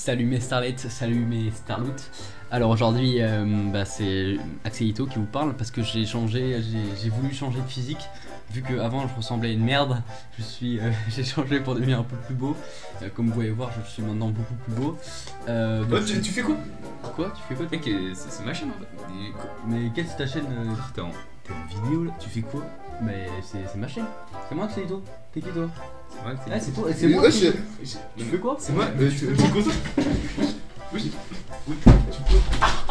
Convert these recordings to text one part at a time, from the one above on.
Salut mes starlets, salut mes starloots. Alors aujourd'hui c'est Axelito qui vous parle parce que j'ai voulu changer de physique. Vu qu'avant je ressemblais à une merde, j'ai changé pour devenir un peu plus beau. Comme vous pouvez voir, je suis maintenant beaucoup plus beau. Tu fais quoi? Quoi? Tu fais quoi? Mec, c'est ma chaîne en fait. Mais quelle c'est ta chaîne? T'es en vidéo là? Tu fais quoi? Mais c'est ma chaîne. C'est moi Axelito. T'es qui toi? C'est moi, Ah c'est toi, c'est moi. Tu fais quoi? C'est moi, tu es content? Oui. Oui, tu peux.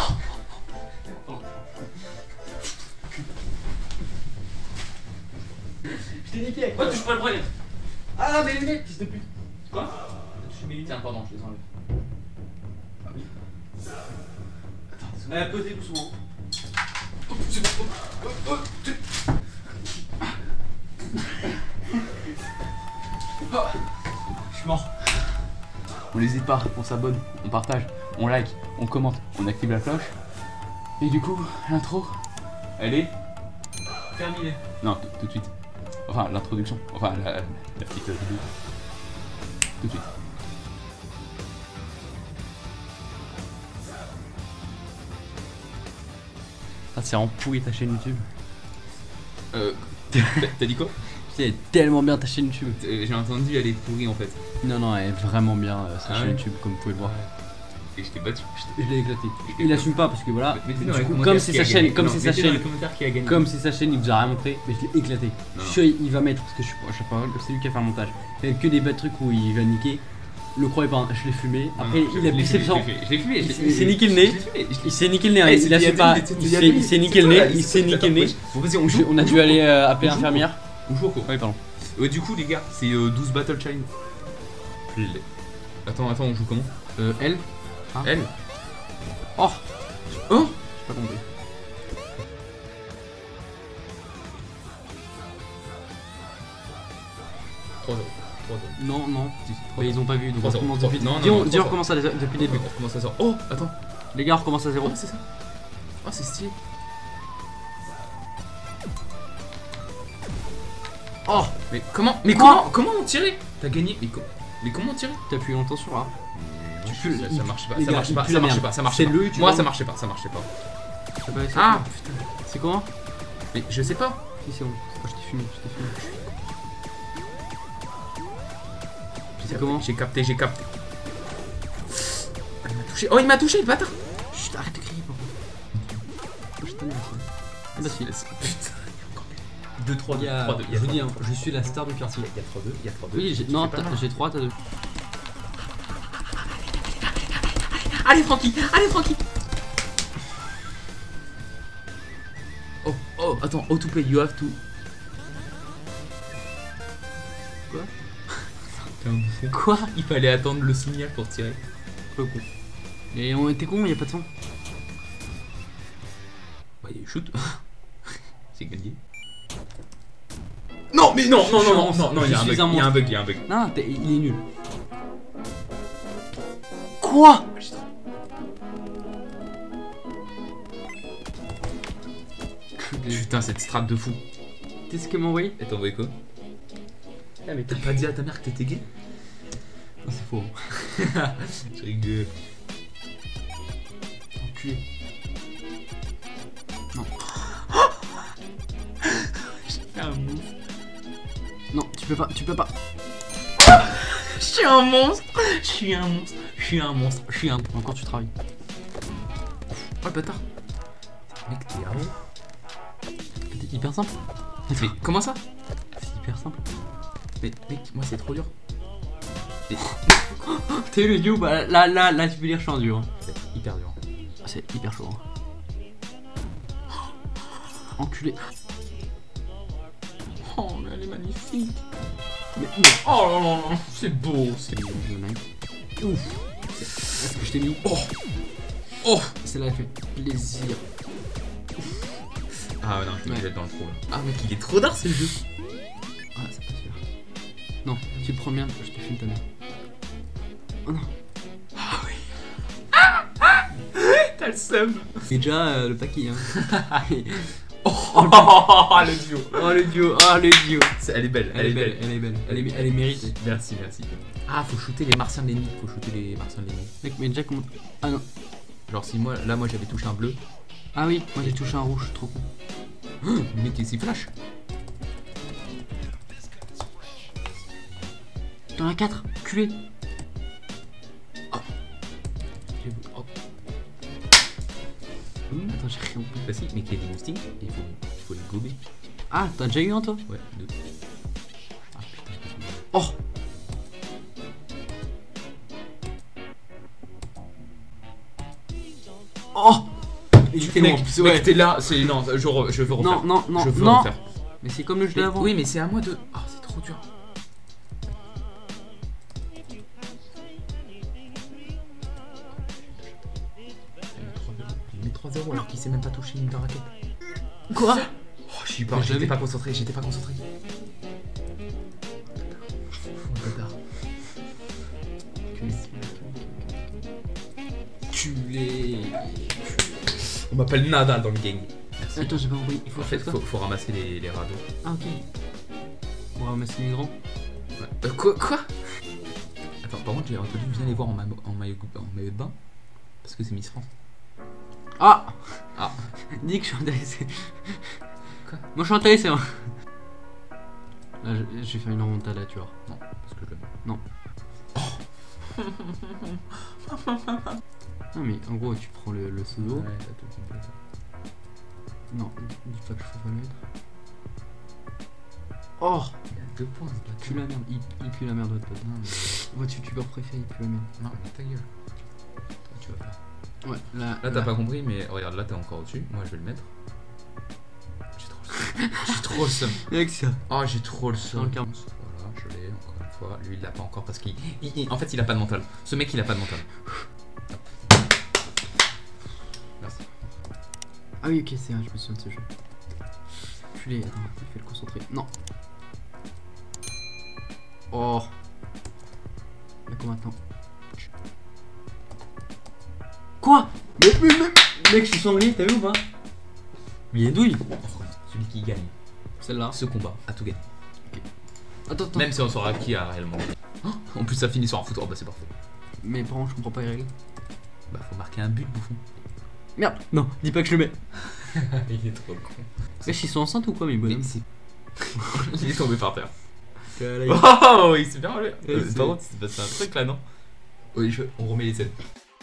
Je t'ai niqué. Ouais, touche pas le bras. Ah mes lunettes, fils de pute. Quoi? Touche mes lunettes. Tiens, pardon, je les enlève. Ah oui. Attends, Posez doucement. oh, c'est bon. Je suis mort. On n'hésite pas, on s'abonne, on partage, on like, on commente, on active la cloche. Et du coup, l'intro, elle est terminée. Non, tout de suite. Enfin, l'introduction. Enfin, la petite vidéo. Tout de suite. Ah, c'est vraiment pourri ta chaîne YouTube. T'as dit quoi? C'est tellement bien ta chaîne YouTube. J'ai entendu, elle est pourrie en fait. Non, elle est vraiment bien sa chaîne ouais. YouTube, comme vous pouvez le voir. Et je t'ai battu. Je l'ai éclaté. Il assume pas parce que voilà. Mettez Du dans les coup, commentaires comme c'est qui sa a chaîne, gagné. comme Non, c'est sa mettez dans chaîne, les commentaires qui a gagné. comme c'est sa chaîne, il vous a rien montré, mais je l'ai éclaté. Non. Je suis sûr, il va mettre parce que je sais pas, c'est lui qui a fait un montage. Il y a que des bas trucs où il va niquer. Le croyez pas, je l'ai fumé. Après, il a pissé le sang. Je l'ai fumé. Il s'est niqué le nez. Il s'est niqué le nez. Il assume pas. Il s'est niqué le nez. Il s'est niqué le nez. Bon, vas-y, on joue. On a dû aller appeler l'infirmière. On joue quoi? Oui, pardon. Du coup, les gars, c'est 12 Battle Challenge. Attends, on joue comment? Elle. Elle. Oh. Oh. J'ai pas compris. Non. Mais ils ont pas vu. Donc on recommence depuis. Dis on recommence depuis le début. On recommence à ça. Oh, attends. Les gars, on recommence à zéro. Oh, c'est ça. Oh, c'est stylé. Oh. Mais comment on tirait? T'as gagné. Mais comment on tirait? T'appuies longtemps sur A. Ça marchait pas. Les Ça gars, marchait pas. il pue Ça la marchait merde. pas. Ça marchait C'est pas. le Moi, youtubeur. ça marchait pas. Ça marchait pas. Ah Ah putain. c'est comment? Mais je sais pas. Si c'est bon. Je t'ai fumé. C'est comment? J'ai capté. Il m'a touché. Oh, il m'a touché, le bâtard. Chut, arrête de crier, je t'en ai ah bah si. Putain. 2-3-2. Je vous dis, hein, je suis la star du quartier. Il y a 3-2. Oui, non, j'ai 3, t'as 2. Allez, Francky. Oh, attends, to play, you have to. Quoi? T'es un bouffon. Quoi? Il fallait attendre le signal pour tirer. Quoi con? Et on était con, y'a pas de son. Bah, shoot. C'est gagné. Non, mais non, il y a un bug. Non, il est nul. Quoi? Putain, cette strat de fou. Qu'est-ce qu'elle m'a envoyé? Elle t'a envoyé quoi? Ah, mais T'as pas dit à ta mère que t'étais gay? non, c'est faux. Je rigole. Enculé. Non. J'ai fait un move. Non, tu peux pas. Je suis un monstre. Encore tu travailles. Oh le bâtard. Mec, t'es là. C'est hyper simple. Mais comment ça? C'est hyper simple. Mais mec, moi c'est trop dur. T'es le duo, bah là tu peux dire je suis un duo. C'est hyper dur. C'est hyper chaud. Enculé. Oh mais elle est magnifique. Mais Oh non, c'est beau. ouf. Est-ce que je t'ai mis? Oh. Celle-là elle fait plaisir. Ah non, je me jette dans le trou là. Ah mec, il est trop d'art c'est le jeu. Ah c'est pas sûr. Non, tu le prends bien, je te filme ta mère. Oh non. Ah oui. T'as le seum. C'est déjà le paquet hein. Le duo. Oh le duo. Elle est belle, Elle est méritée. Merci. Ah, faut shooter les martiens de l'ennemi. Faut shooter les martiens de l'ennemi. Mec, mais déjà comment. Ah non. Genre, si moi, là, moi j'avais touché un bleu. Ah oui, moi j'ai touché un rouge, trop con. Le mec, il s'y flash. T'en as 4, culé. Oh. Attends, j'ai rien compris. Bah si, mais qu'il y a des moustings, il faut les gober. Ah, t'as déjà eu un toi? Ouais, 2. Ah putain, je t'ai fait. Oh. Oh. Il était long en plus, ouais. Mec, t'es là, c'est. Non, je veux refaire. Non, non, non, je veux non. refaire. Mais c'est comme le jeu Mais, d'avant. oui, mais c'est à moi de. Ah, c'est trop dur. Il met 3-0 alors qu'il sait même pas toucher une raquette. Quoi? Oh, je suis pas. J'étais pas concentré, j'étais pas concentré. Bâtard. Culé. On m'appelle Nadal dans le game. Merci. Attends, j'ai pas compris. Il faut En fait, faire quoi? faut ramasser les radeaux. Ah, ok. On va ramasser les grands. Ouais. Quoi? Attends, par contre, j'ai entendu, viens les voir en maillot de bain. Parce que c'est Miss France. Ah. Ah. Dis que je suis intéressé. Quoi? Moi je suis intéressé. Hein. Là, j'ai fait une remontada, tu vois. Non, parce que je le mets. Non. Non, mais en gros, tu prends le pseudo. Ouais, t'as tout compris ça. Non, dis pas que je peux pas le mettre. Oh. Il y a 2 points, c'est pas Pue la merde, il pue la merde, votre pote. Non, mais. Votre youtubeur préféré, il pue la merde. Non, mais ta gueule. Toi, tu vas faire. Ouais, là. Là, t'as pas compris, mais regarde, là, t'es encore au-dessus. Moi, je vais le mettre. J'ai trop le seum. J'ai trop le seum. Avec ça. Oh, j'ai trop le Dans seum. le carton. Voilà, je l'ai encore une fois. Lui, il l'a pas encore parce qu'il. En fait, il a pas de mental. Ce mec, il a pas de mental. Merci. Ah oui, ok, c'est vrai, je me souviens de ce jeu. Culé, attends, il fait le concentrer. Non. Oh. Là, comment maintenant? Quoi? Mais, mec, je suis sanglier, t'as vu ou pas? Il est douille. Celui qui gagne Celle-là. ce combat a tout gagné. Attends. Même si on saura qui a réellement. Oh, en plus, ça finit sur un foot. Oh, bah, c'est parfait. Mais par contre, je comprends pas les règles. Bah, faut marquer un but, bouffon. Merde. Non, dis pas que je le mets. Il est trop con. Wesh, ils sont enceintes ou quoi, mes bonhommes? c'est. Il est tombé par terre. Ouais, Oh, il s'est bien relevé. c'est- Par contre, c'est passé un truc là, non? Oui, on remet les scènes.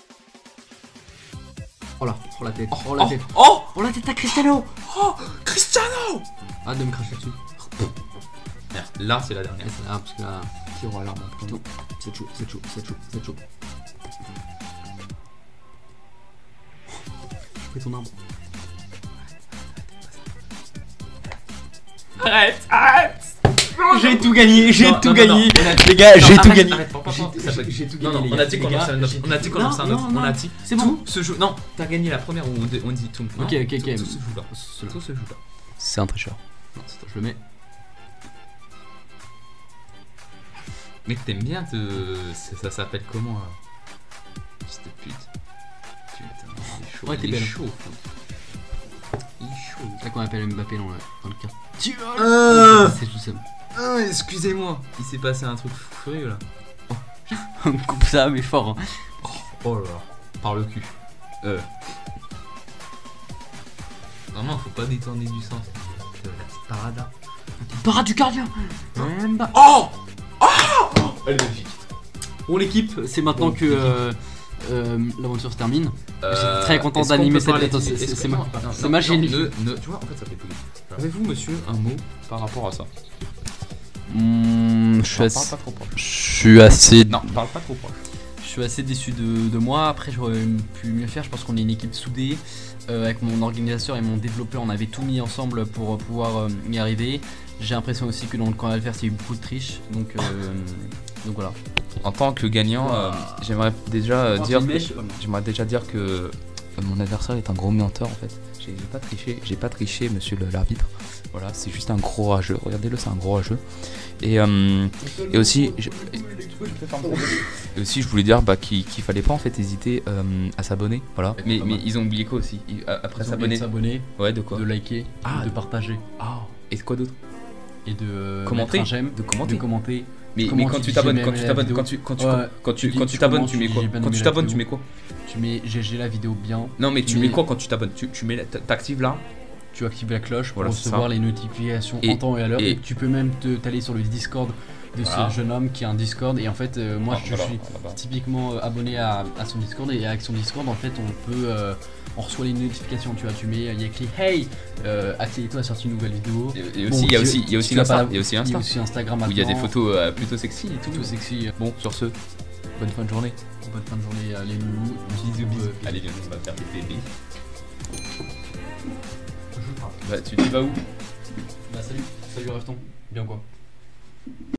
Oh là, oh la tête, oh la tête. Oh, Oh la tête à Cristiano. oh, Cristiano. Ah, de me cracher dessus. Merde, là, c'est la dernière. Ouais, c'est là, parce que là, Qui aura l'arme en premier? c'est chaud, c'est chaud, c'est chaud, c'est chaud. J'ai pris ton arme. Arrête. J'ai tout gagné, j'ai Non, tout non, gagné. non, on a- Les gars, j'ai Non, tout arrête, gagné. arrête, parle pas, J'ai tout Non, gagné. non, on a dit qu'on lançait un autre. On a dit qu'on lançait un autre. Non, On a dit. c'est bon. Tout se joue. Non, t'as gagné la première où on dit tout. Non, Ok, ok, ok. Tout se joue là. Tout se joue là. C'est un tricheur. Non, attends, je le mets. Mec, t'aimes bien te. Ça s'appelle comment là? Cette pute. Putain, il est chaud. Ouais, t'es il est belle. chaud. Il est chaud. C'est ça qu'on appelle Mbappé dans le carte. C'est tout ça. Ah, excusez-moi. Il s'est passé un truc furieux là. On coupe ça, mais fort. Hein. Oh là là. Par le cul. Vraiment, faut pas détourner du sens. La petite parada. Parade du gardien. Oh! Elle est magnifique. Bon, l'équipe, c'est maintenant Bon, que l'aventure se termine. J'étais très content d'animer cette. Attends, c'est ma génie. Tu vois, en fait, ça fait tout. Avez-vous, monsieur, un mot par rapport à ça? Je Parle pas trop proche. suis assez. Non, parle pas trop proche. Je suis assez déçu de moi. Après, j'aurais pu mieux faire. Je pense qu'on est une équipe soudée. Avec mon organisateur et mon développeur, on avait tout mis ensemble pour pouvoir y arriver. J'ai l'impression aussi que dans le camp adverse, il y a eu beaucoup de triches. Donc voilà. En tant que gagnant, j'aimerais déjà J'aimerais dire que mon adversaire est un gros menteur en fait. J'ai pas triché, monsieur l'arbitre. Voilà, c'est juste un gros rageux. Regardez-le, c'est un gros rageux. Et aussi, je voulais dire qu'il fallait pas en fait hésiter à s'abonner. Voilà. Mais ils ont oublié quoi aussi? Après s'abonner. Ouais, de quoi? de liker, Ah, de partager Ah. Et quoi d'autre? et de Commenter. mettre un j'aime, De commenter. de commenter Mais Comment quand tu tu dis t'abonnes, j'ai quand bien tu aimé t'abonnes, la quand tu Ouais. Tu dis- quand tu t'abonnes, commences, tu mets dis quoi? j'ai bien Quand aimé tu la t'abonnes, tu vidéo. mets quoi? Tu mets GG la vidéo bien. Non, mais tu Mais- mets quoi quand tu t'abonnes? Tu mets t'actives là. Tu actives la cloche pour Voilà, c'est recevoir ça. les notifications Et- en temps et à l'heure. et- Et tu peux même t'aller sur le Discord de Voilà. ce jeune homme qui a un Discord. Et en fait, moi Ah, je voilà, suis là-bas. typiquement abonné à son Discord. Et avec son Discord, en fait, on reçoit les notifications. Tu vois, il y a écrit Hey, Atelier-toi a sorti une nouvelle vidéo. Et Bon, aussi, il y a tu- aussi, il y a tu aussi vas pas l'Insta, la- il y a aussi Il y a Insta, aussi Instagram où il y a des maintenant, photos plutôt sexy et tout. plutôt sexy. Bon, sur ce, bonne fin de journée. Bonne fin de journée, les loulous. Bisous, bisous. Euh, Allez, viens, on va faire des bébés. Bah, tu vas où? Bah salut, Rafton. Bien quoi?